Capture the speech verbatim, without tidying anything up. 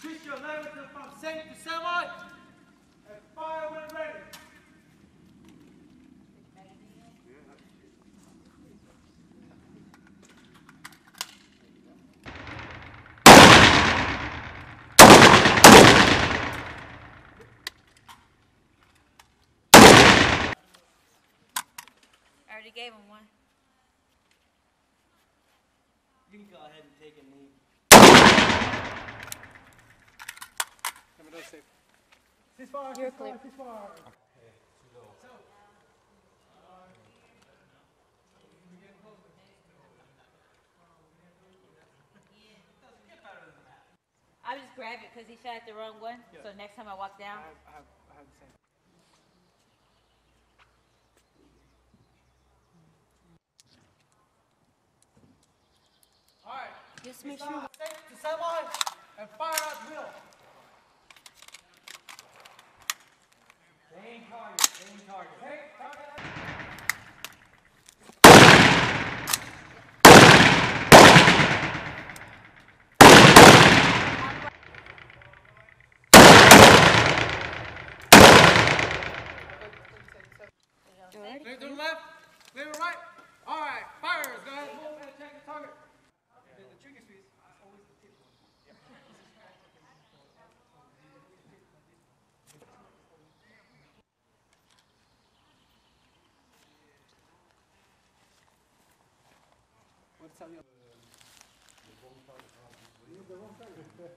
Switch your lever from safe to semi and fire when ready. I already gave him one. You can go ahead and take a knee. Number no safe. Ceasefire, You're ceasefire, clear. ceasefire. I just grabbed it because he shot at the wrong one. Yeah. So next time I walk down. I have, I have, I have the same. All right. Just make Ceasefire, sure. safe to semi and fire at will. Same target, same target. Hey, target. Lean to the left, lean to the right. All right, fires. Go ahead, move and check the target. The, the trigger squeeze is always the tip one. What's up, yo?